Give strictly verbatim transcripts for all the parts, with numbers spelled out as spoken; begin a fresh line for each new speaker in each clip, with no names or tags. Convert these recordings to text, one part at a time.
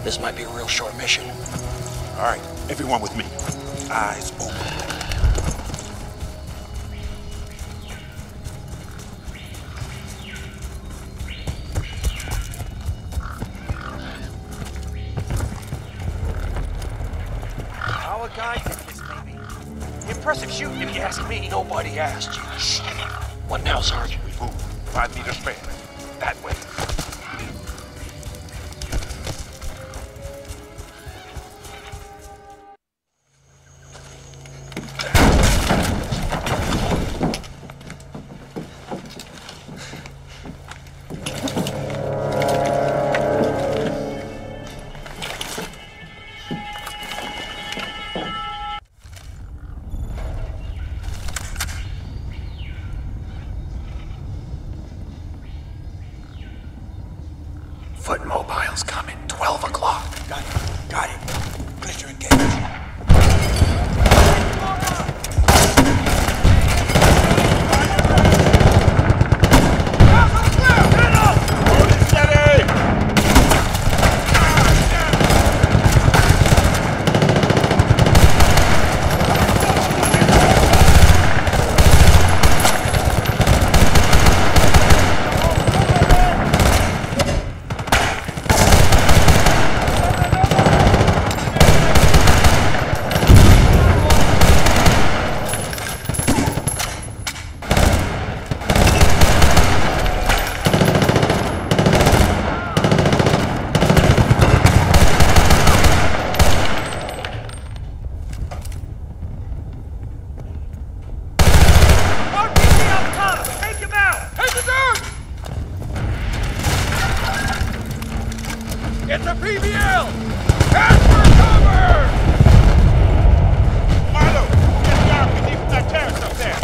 This might be a real short mission.
All right, everyone with me. Eyes open.
Our guy did this, maybe. Impressive shooting, if you ask me.
Nobody asked you. Shh. What now, Sergeant?
We move. Five meters span. That way.
Foot mobile's coming. twelve o'clock.
Got it. Got it. Pressure engaged.
It's a P B L! Ask for cover!
Milo, get down. We need that terrace up there.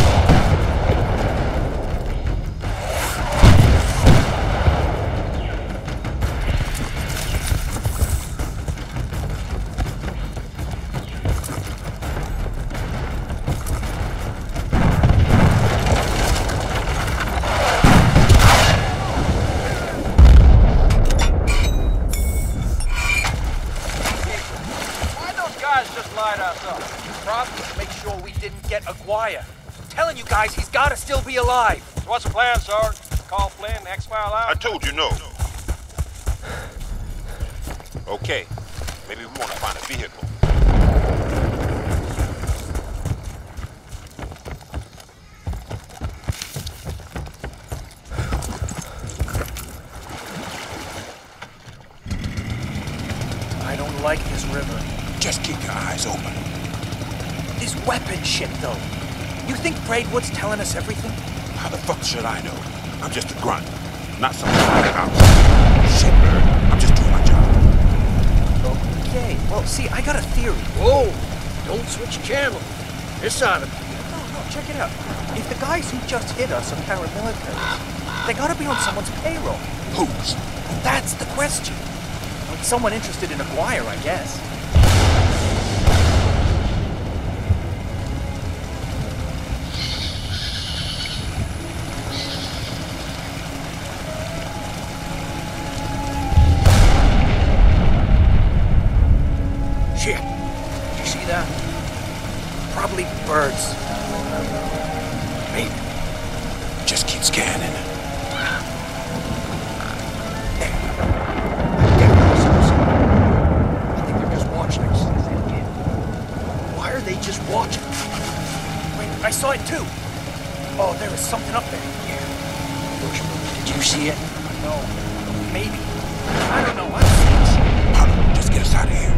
Just lied us up. Probably to make sure we didn't get Aguirre. I'm telling you guys, he's gotta still be alive.
So what's the plan, Sarge? Call Flynn, X-File out?
I told you no. Okay, maybe we want to find a vehicle.
I don't like this river.
Just keep your eyes open.
This weapon shit, though. You think Braidwood's telling us everything?
How the fuck should I know? I'm just a grunt, not some house. Shit, Bird. I'm just doing my job.
Okay, well, see, I got a theory.
Whoa! Don't switch channel. This ought to be.
No, no, check it out. If the guys who just hit us are paramilitaries, they gotta be on someone's payroll.
Whose?
That's the question. Like someone interested in Aguirre, I guess. Shit. Did you see that? Probably birds.
Maybe. Just keep scanning.
I think they're just watching us. Why are they just watching?
Wait, I saw it too. Oh, there is something up there.
Yeah. Did you see it?
No. Maybe. I don't know. I don't see it.
Hunter, just get us out of here.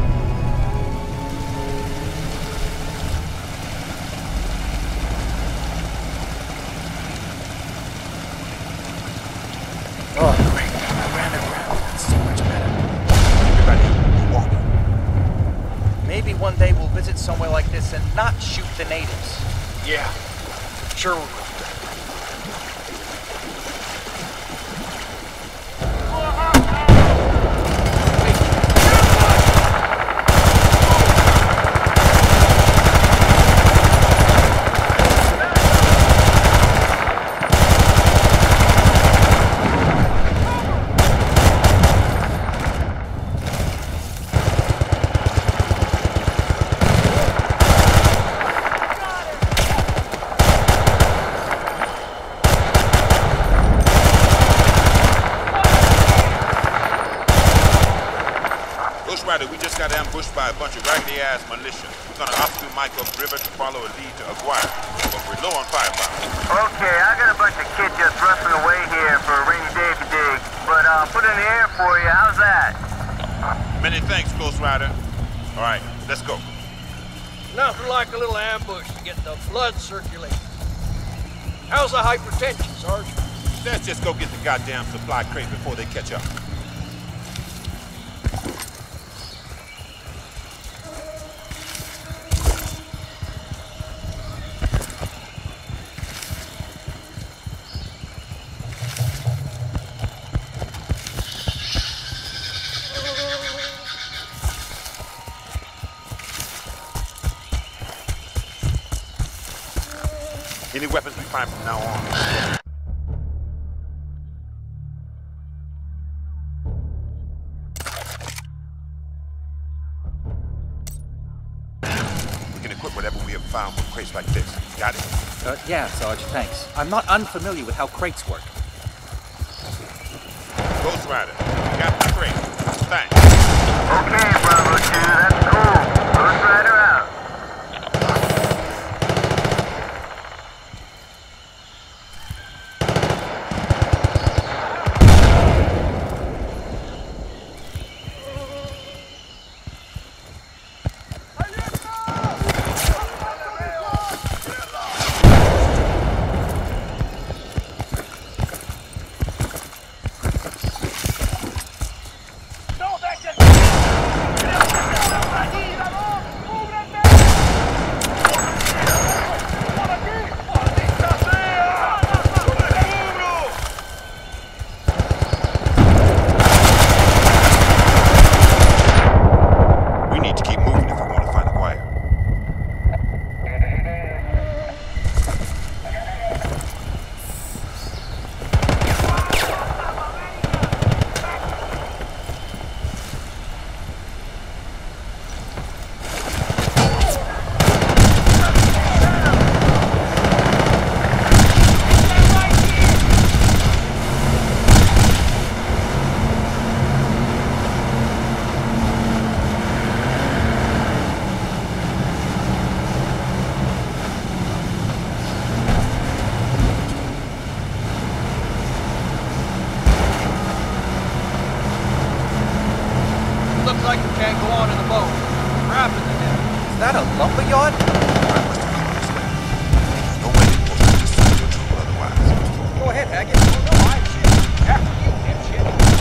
Oh, great. I ran it around. That's so much better.
Everybody, walk.
Maybe one day we'll visit somewhere like this and not shoot the natives.
Yeah. Sure we will.
Rider, we just got ambushed by a bunch of raggedy-ass militia. We're gonna off through Michael River to follow a lead to Aguirre, but we're low on firepower.
Okay, I got a bunch of kids just rusting away here for a rainy day today, but uh, put in the air for you. How's that?
Many thanks, Ghost Rider. All right, let's go.
Nothing like a little ambush to get the blood circulating. How's the hypertension, Sergeant?
Let's just go get the goddamn supply crate before they catch up. Any weapons we find from now on. We can equip whatever we have found with crates like this. Got it?
Uh, yeah, Sarge, thanks. I'm not unfamiliar with how crates work.
Ghost Rider, got the crate. Thanks.
Okay, Bravo two, that's cool. Ghost Rider out.
Looks like you can't go on in the boat. Rapid the net.
Is that a lumberyard?
I must have come this way. No way they're supposed to just send your troop otherwise.
Go ahead, Haggett. Oh, no, I shit. After you, dipshit.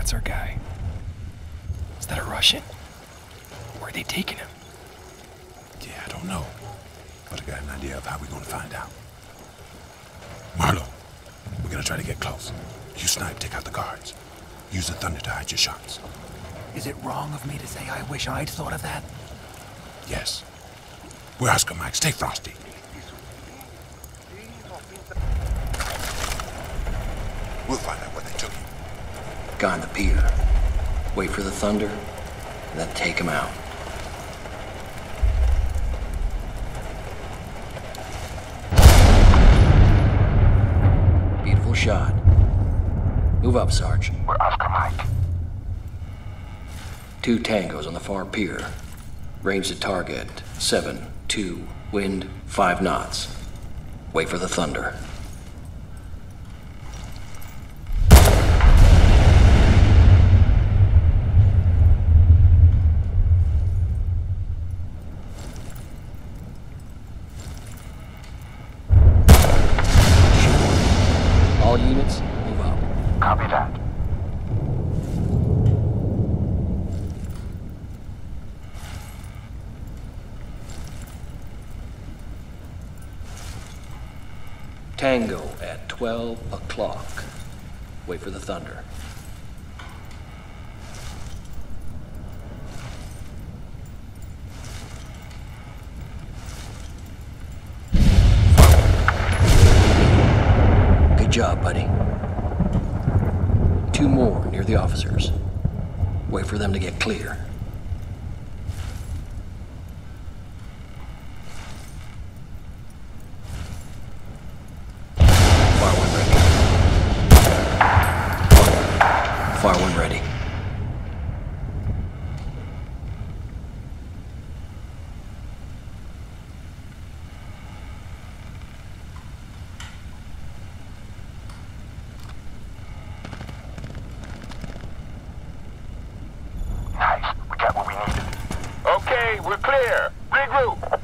That's our guy. Is that a Russian? Where are they taking him?
Yeah, I don't know. But I got an idea of how we're gonna find out. Marlo, we're gonna try to get close. You snipe, take out the guards. Use the thunder to hide your shots.
Is it wrong of me to say I wish I'd thought of that?
Yes. We're Oscar Mike. Stay frosty. We'll find out where they took him.
Guy on the pier. Wait for the thunder, and then take him out. Beautiful shot. Move up, Sarge.
We're Oscar Mike.
Two tangos on the far pier. Range to target. Seven, two, wind, five knots. Wait for the thunder. All units, move up.
Copy that.
Tango at twelve o'clock. Wait for the thunder. Good job, buddy. Two more near the officers. Wait for them to get clear. Fire one ready.
Nice. We got what we needed. Okay, we're clear. Regroup.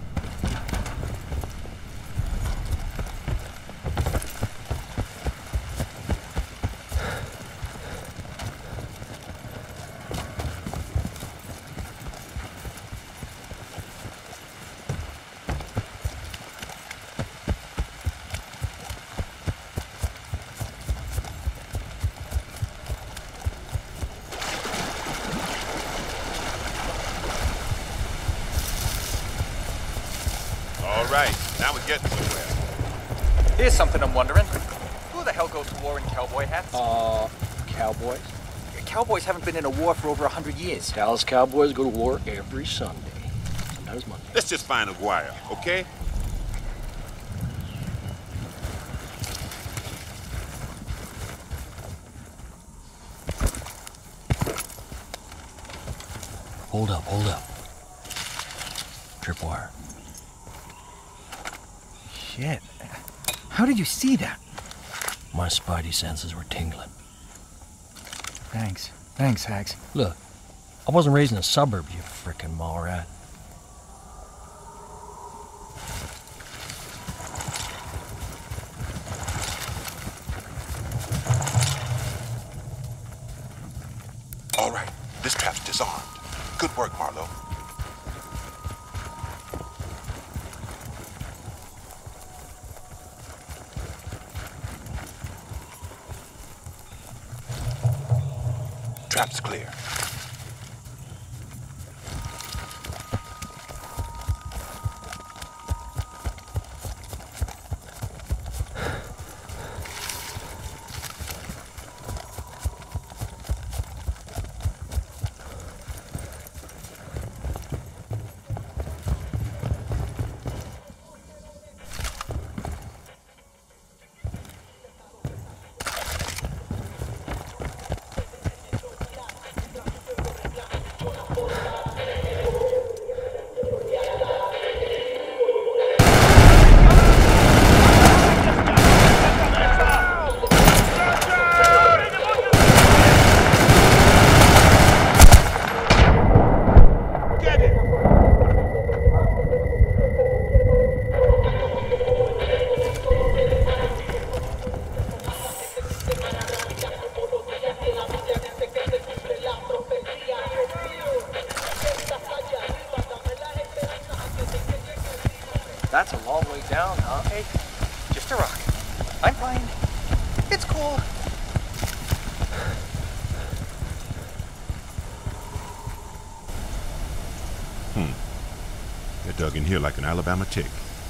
All right, now we're getting somewhere.
Here's something I'm wondering. Who the hell goes to war in cowboy hats?
Uh, cowboys?
Cowboys haven't been in a war for over a hundred years.
Dallas Cowboys go to war every Sunday. Sometimes Monday.
Let's just find Aguirre, okay?
Hold up, hold up. Tripwire.
Shit. How did you see that?
My spidey senses were tingling.
Thanks. Thanks, Hags.
Look, I wasn't raised in the suburbs, you frickin' mall rat.
All right, this trap's disarmed. Good work, Marlo. Trap's clear.
That's a long way down, huh? Hey, just a rock. I'm fine. It's cool.
Hmm. They're dug in here like an Alabama tick.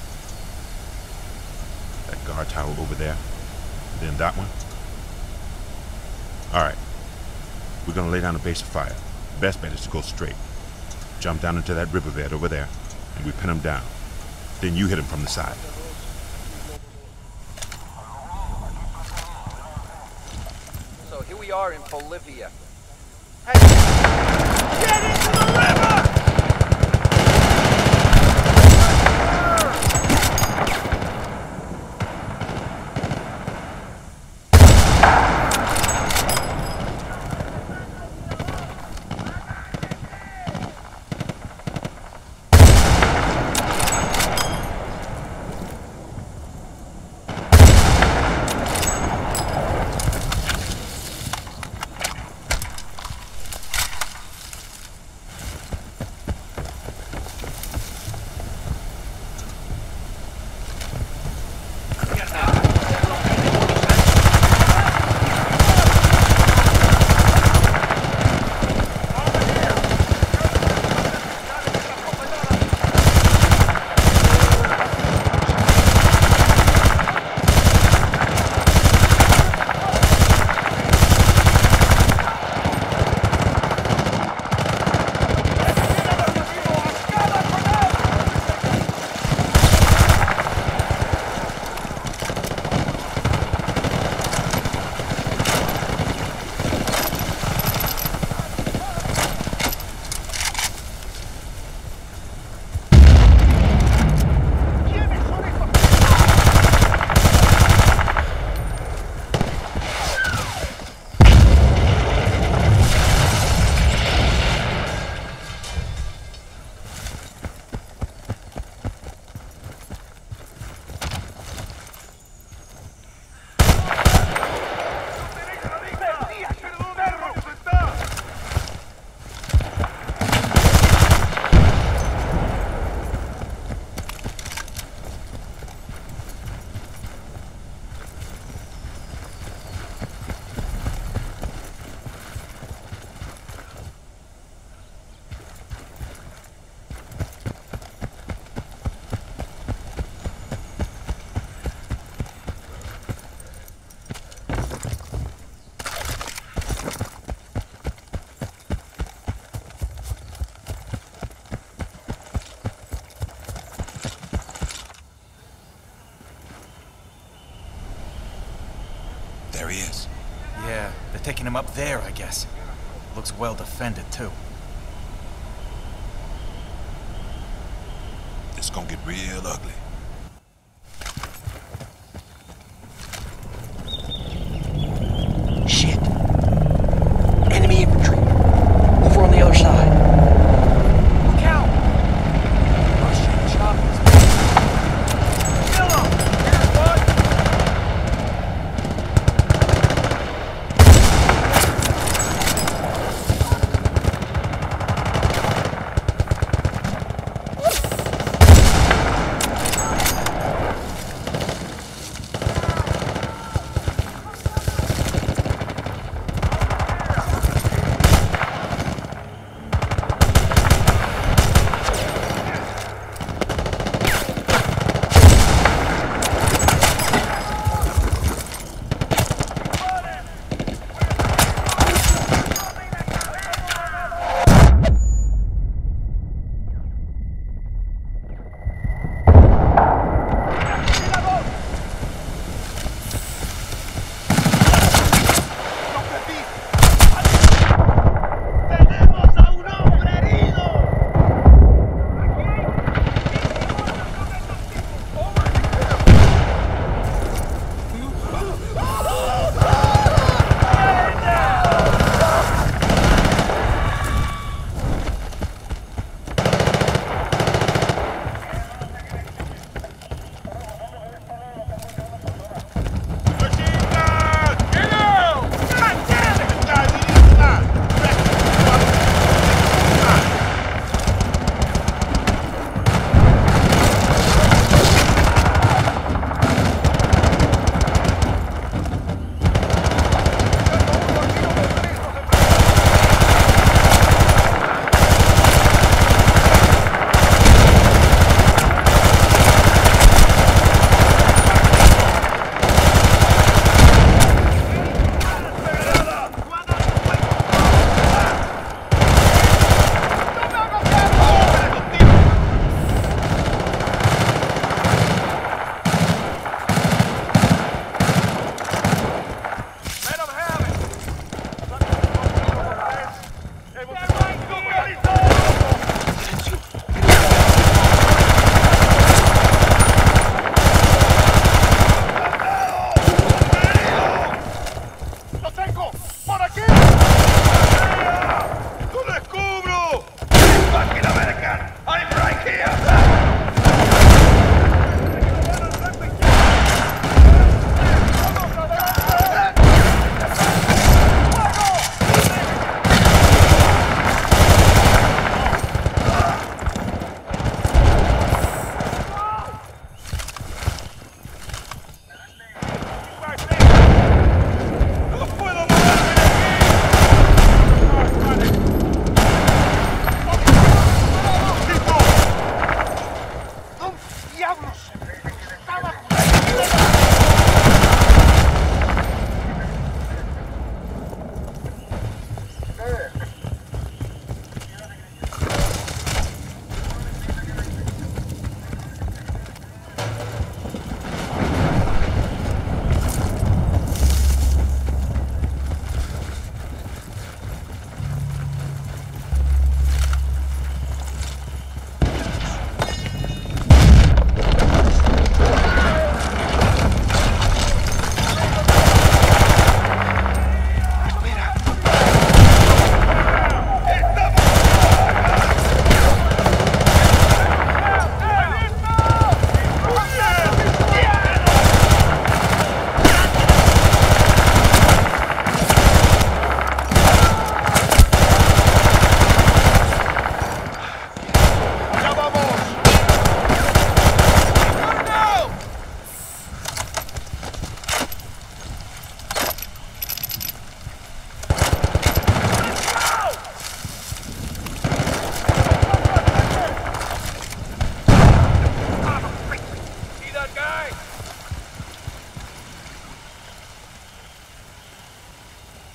That guard tower over there. And then that one. Alright. We're gonna lay down a base of fire. Best bet is to go straight. Jump down into that riverbed over there, and we pin them down. Then you hit them from the side.
So here we are in Bolivia. Hey! Get into the river!
There he is.
Yeah, they're taking him up there, I guess. Looks well defended, too.
It's gonna get real ugly.
Shit. Enemy infantry. Over on the other side.
Look out! Russian choppers. Kill him! Here's one!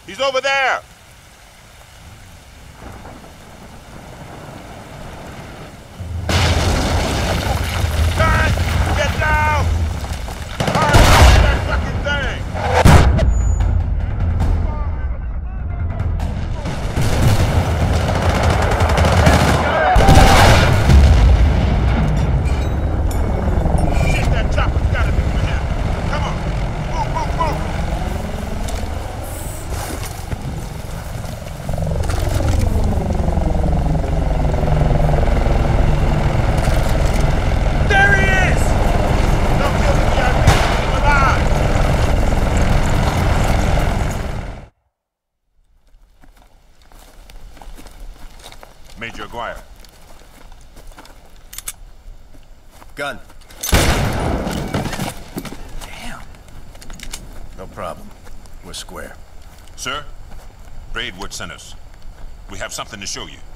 He's over there! Guys, get down! Hurry, that fucking thing! Shit, that chopper's gotta be for him. Come on, move, move, move!
There he is!
Don't kill the V I P, keep him alive! Major Aguirre.
Gun.
Damn.
No problem. We're square.
Sir, Braidwood sent us. We have something to show you.